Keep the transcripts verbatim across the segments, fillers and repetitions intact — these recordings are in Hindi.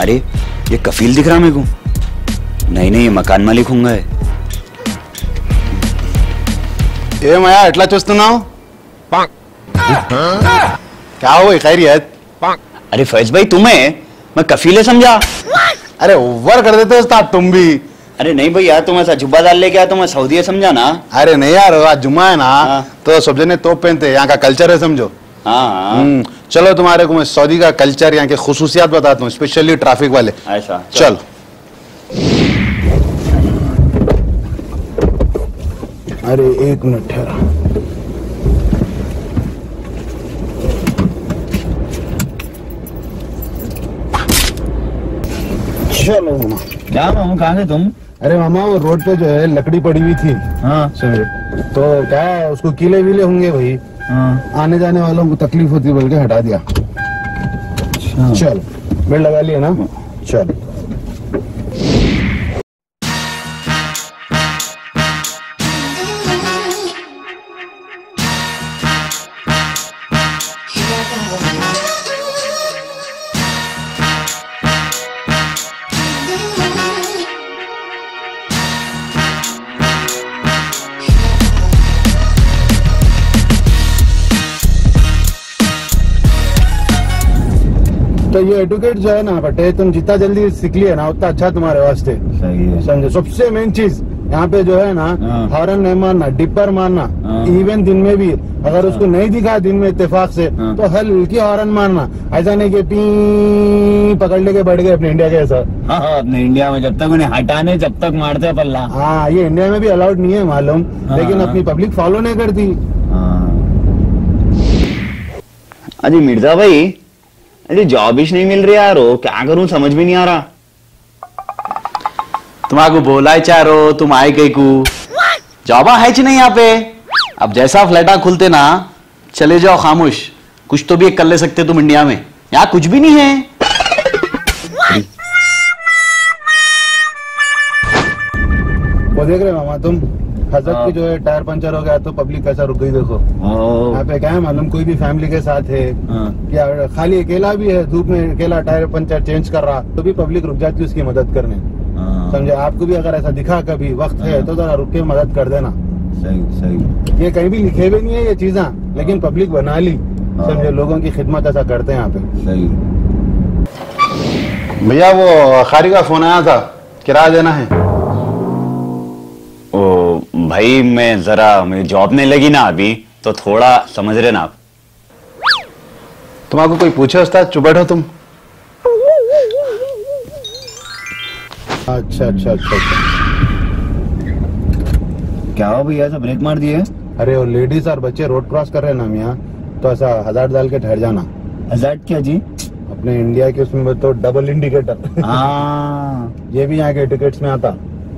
अरे ये कफील दिख रहा मेरे को। नहीं नहीं, ये मकान मालिक होंगे। ए मैं एटला చూస్తున్నావు? क्या हुआ खैरियत? अरे फैज भाई तुम्हें मैं कफीले समझा। अरे ओवर कर देते हो तुम भी। अरे नहीं भाई यार, तुम ऐसा जुब्बा डाल लेके आया तो मैं सऊदी समझा ना। अरे नहीं यार, आज जुम्मा है ना, तो सब जने तोप पहनते, यहाँ का कल्चर है समझो। हाँ चलो तुम्हारे को मैं सऊदी का कल्चर, यहाँ के खुसूसियात बताता हूँ, स्पेशली ट्रैफिक वाले। ऐसा चल, अरे एक मिनट ठहरा। चलो मामा। क्या मामा, कहाँ थे तुम? अरे मामा वो रोड पे जो है लकड़ी पड़ी हुई थी। हाँ समझे, तो क्या है उसको कीले वीले होंगे भाई। हाँ। आने जाने वालों को तकलीफ होती है बोल के हटा दिया। अच्छा। चल बेल्ट लगा लिया ना, चल। तो ये एडुकेट जो है ना बटे, तुम जितना जल्दी सीख लिए ना उतना अच्छा तुम्हारे वास्ते। सही है। समझे, सबसे मेन चीज यहाँ पे जो है ना, हॉर्न नहीं मारना, डिपर मारना। इवन दिन में भी अगर उसको नहीं दिखा दिन में इत्तेफाक से, तो हल्की हॉर्न मारना। ऐसा नहीं कि पी पकड़ लेके बैठ गए अपने इंडिया के ऐसा। हाँ हाँ, अपने इंडिया में जब तक उन्हें हटाने जब तक मारते पल्ला। हाँ, ये इंडिया में भी अलाउड नहीं है मालूम, लेकिन अपनी पब्लिक फॉलो नहीं करती। अजी मिर्जा भाई, अरे जॉब ही नहीं मिल रही यार, हो क्या करूं समझ भी नहीं आ रहा। तुम्हारे बोला चारो तुम आए कहीं को जॉबा है नहीं यहाँ पे। अब जैसा फ्लैटा खुलते ना चले जाओ खामोश, कुछ तो भी एक कर ले सकते तुम इंडिया में, यहाँ कुछ भी नहीं है। वो देख रहे मामा तुम, हजरत की जो है टायर पंचर हो गया तो पब्लिक कैसा रुक गई देखो। यहाँ पे क्या है मालूम, कोई भी फैमिली के साथ है या खाली अकेला भी है, धूप में अकेला टायर पंचर चेंज कर रहा तो भी पब्लिक रुक जाती है उसकी मदद करने। समझे, आपको भी अगर ऐसा दिखा कभी वक्त है तो जरा रुक के मदद कर देना। सही सही। ये कहीं भी लिखे हुए नहीं है ये चीजा, लेकिन पब्लिक बना ली। समझे, लोगों की खिदमत ऐसा करते हैं यहाँ पे। सही। भैया वो खारी का फोन आया था, किराया देना है। ओ भाई मैं जरा, मेरी जॉब नहीं लगी ना अभी, तो थोड़ा समझ रहे ना आप। तुम्हारा कोई पूछे उस्ताद, चुप बैठो तुम। अच्छा अच्छा अच्छा अच्छा। क्या हो भैया, ऐसा ब्रेक मार दिए? अरे वो लेडीज और बच्चे रोड क्रॉस कर रहे हैं ना मियाँ, तो ऐसा हजार डाल के ठहर जाना। हजार क्या जी? अपने इंडिया के उसमें तो डबल इंडिकेटर। हाँ ये भी यहाँ के टिकट्स में आता।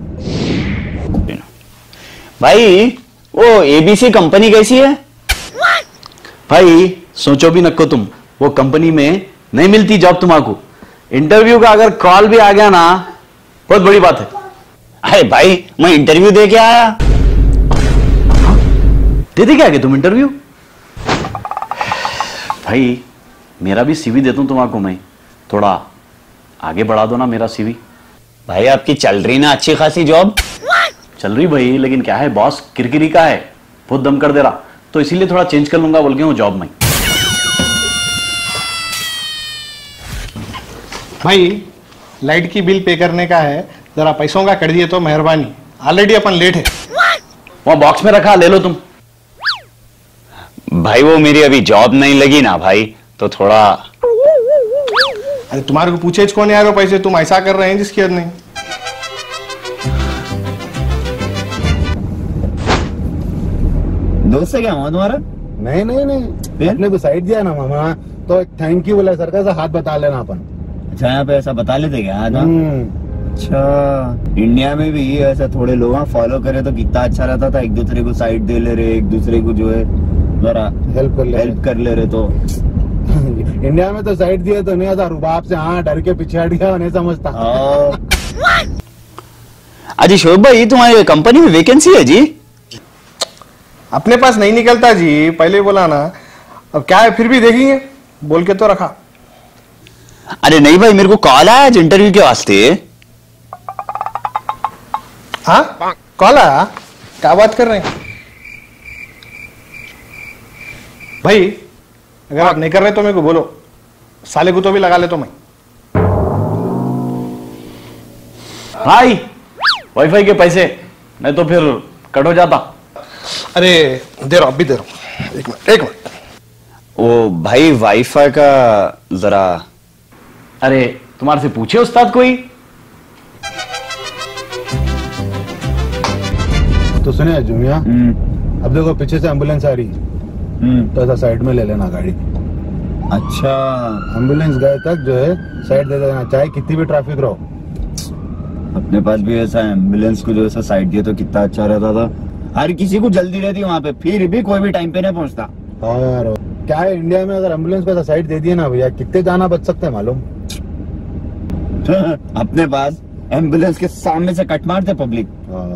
भाई वो एबीसी कंपनी कैसी है? भाई सोचो भी नको तुम, वो कंपनी में नहीं मिलती जॉब तुम्हारा। इंटरव्यू का अगर कॉल भी आ गया ना, बहुत बड़ी बात है। अरे भाई मैं इंटरव्यू दे के आया। दे दे क्या आगे तुम इंटरव्यू? भाई मेरा भी सीवी देता हूं तुम्हारा, मैं थोड़ा आगे बढ़ा दो ना मेरा सीवी। भाई आपकी चल रही ना अच्छी खासी जॉब? चल रही भाई, लेकिन क्या है बॉस किरकिरी का है, बहुत दम कर दे रहा, तो इसीलिए थोड़ा चेंज कर लूंगा बोल के हूँ जॉब में। भाई लाइट की बिल पे करने का है, जरा पैसों का कर दिए तो मेहरबानी, ऑलरेडी अपन लेट है। वहां बॉक्स में रखा, ले लो तुम। भाई वो मेरी अभी जॉब नहीं लगी ना भाई, तो थोड़ा। अरे तुम्हारे को पूछे कौन यार पैसे, तुम ऐसा कर रहे हैं जिसकी हद नहीं। दोस्त से क्या हुआ तुम्हारा? नहीं नहीं नहीं, अपने को साइड दिया ना मामा, तो थैंक यू बोला, सरकार से हाथ बता लेना अपन। अच्छा यहाँ पे ऐसा बता लेते क्या? अच्छा, इंडिया में भी ये ऐसा थोड़े लोग फॉलो करे तो कितना अच्छा रहता था, एक दूसरे को साइड दे ले रहे, एक दूसरे को जो है जरा हेल्प कर ले हेल्प कर ले रहे। तो इंडिया में तो साइड दिए तो नहीं आता, रुबाब से हाँ डर के पीछे हट गया, नहीं समझता। अजी शोभ भाई, तुम्हारी कंपनी में वैकेंसी है जी? अपने पास नहीं निकलता जी, पहले बोला ना, अब क्या है फिर भी देखेंगे बोल के तो रखा। अरे नहीं भाई, मेरे को कॉल आया आज इंटरव्यू के वास्ते। हाँ कॉल आया, क्या बात कर रहे हैं भाई? अगर आप नहीं कर रहे तो मेरे को बोलो, साले को तो भी लगा ले तो मैं। भाई वाईफाई के पैसे, नहीं तो फिर कट हो जाता। अरे दे रहा, अभी दे रहा, एक मिनट एक मिनट। ओ भाई वाईफाई का जरा, अरे तुम्हारे से पूछे उस्ताद कोई? तो सुनिए जुमिया, अब देखो पीछे से एम्बुलेंस आ रही, तो ऐसा साइड में ले लेना गाड़ी। अच्छा, एम्बुलेंस गए तक जो है साइड दे देना, चाहे कितनी भी ट्रैफिक रहो। अपने पास भी ऐसा एम्बुलेंस को जो ऐसा साइड दिया तो कितना अच्छा रहता था। हर किसी को जल्दी रहती वहाँ पे, फिर भी कोई भी टाइम पे नहीं पहुँचता। हाँ यार, क्या है इंडिया में अगर एम्बुलेंस को ऐसा साइड दे दिया ना भैया, कितने जाना बच सकते हैं मालूम। अपने पास एम्बुलेंस के सामने से कट मारते पब्लिक।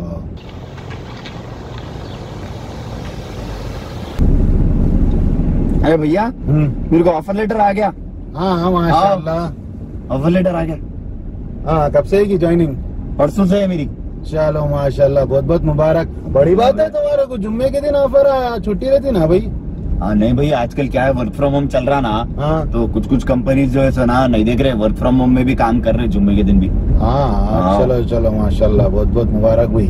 अरे भैया मेरे को ऑफर लेटर आ गया। हाँ हाँ माशाल्लाह ऑफर लेटर आ गया। हाँ कब से है की ज्वाइनिंग? परसों से है मेरी। चलो माशाल्लाह, बहुत बहुत मुबारक। बड़ी बात है तुम्हारे को, जुम्मे के दिन ऑफर आया, छुट्टी रहती ना भाई। हाँ नहीं भाई, आजकल क्या है वर्क फ्रॉम होम चल रहा ना। हाँ तो कुछ कुछ कंपनीज जो है ना नहीं देख रहे, वर्क फ्रॉम होम में भी काम कर रहे जुम्मे के दिन भी। हाँ हाँ चलो चलो माशाल्लाह, बहुत बहुत मुबारक भाई।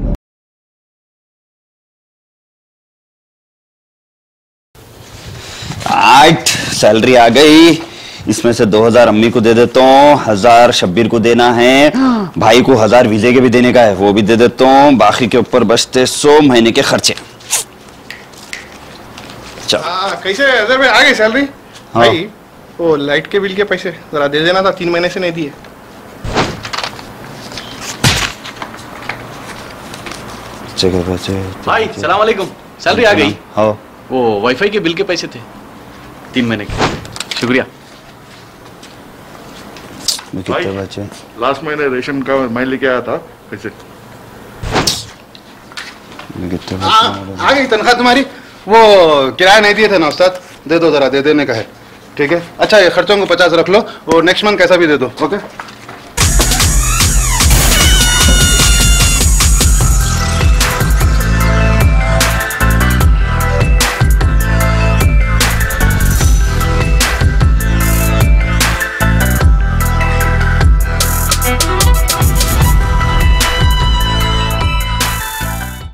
आठ सैलरी आ गई, इसमें से दो हजार अम्मी को दे देता हूँ, हजार शब्बीर को देना है, भाई को हजार वीजे के भी देने का है, वो भी दे देता हूँ, बाकी के ऊपर बचते सौ महीने के खर्चे। चल कैसे अजहर भाई आ गई सैलरी? हाँ। भाई वो लाइट के बिल के पैसे जरा दे देना था, तीन महीने से नहीं दिए। भाई सलाम वालेकुम, सैलरी आ गई। हाँ वो वाईफाई के बिल के पैसे थे तीन महीने के, शुक्रिया। कितने बचे? लास्ट महीने रेशन का मैं लेके आया था, पैसे कितने आ, आ गई तनख्वाह तुम्हारी। वो किराया नहीं दिए थे ना उस्ताद, दे दो जरा, दे देने का है। ठीक है, अच्छा ये खर्चों को पचास रख लो, और नेक्स्ट मंथ कैसा भी दे दो। ओके